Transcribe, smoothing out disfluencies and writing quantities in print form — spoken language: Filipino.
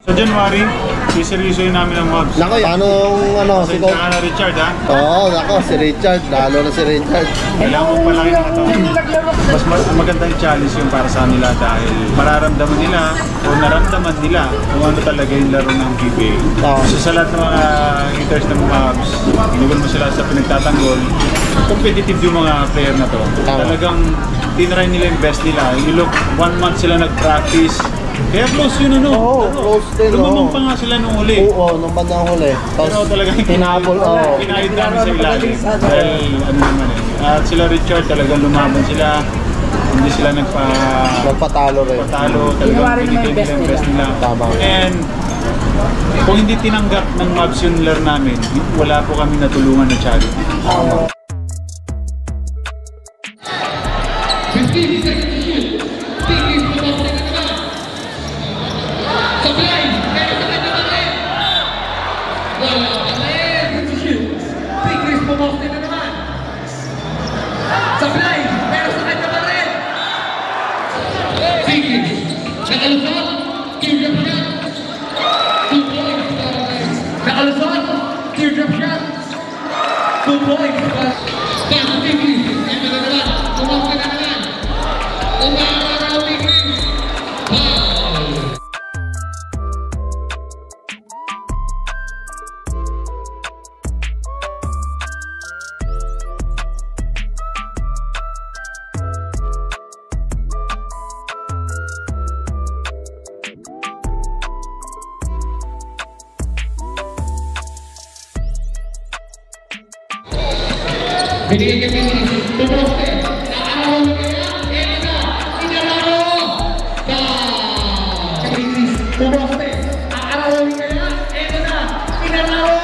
Sa January, siseryosohin namin ang mobs. Nako, ano, si Coach na Richard, ha? Oo, nako, si Richard. Lalo na si Richard. Kailangan mo palaki ng katawan. Mas magandang challenge yung para sa nila dahil mararamdaman nila o naramdaman nila kung ano talaga yung laro ng PBA. So sa lahat ng mga hitters ng mobs, inugal mo sila sa pinagtatanggol, competitive yung mga player na to. Talagang tinry nila yung best nila. You look, 1 month sila nag-practice. Kaya close yun, ano? Oo, close din. Lumamang pa nga sila nung huli. Oo, nung bandang huli. Pero talagang tinapol, oo. Pinahid namin sa ilalim. Dahil ano naman eh. At sila Richard talagang lumaban sila. Hindi sila nagpatalo rin. Talagang binigay nila yung best nila. Tama. And kung hindi tinanggap ng mobs yung laro namin, wala po kami natulungan na charity. Tama. 15 seconds to shoot. Tigris pumasok na naman. Supply, pero sa kanya pa rin. Wala pa rin. To shoot. Tigris pumasok na naman. Supply, pero sa kanya pa rin. Tigris, nakalusot. Teardrop shot. 2 points para rin. Nakalusot. Teardrop shot. 2 points para Tigris. Ito na naman. Pumasok na naman. Umaraw Tigris. Foul. Binigay kay Tigris. Tuproste. Nakaraw na kaya. Ito na. Inalaro. Foul. Tigris. Tuproste. Nakaraw na kaya. Ito na. Inalaro.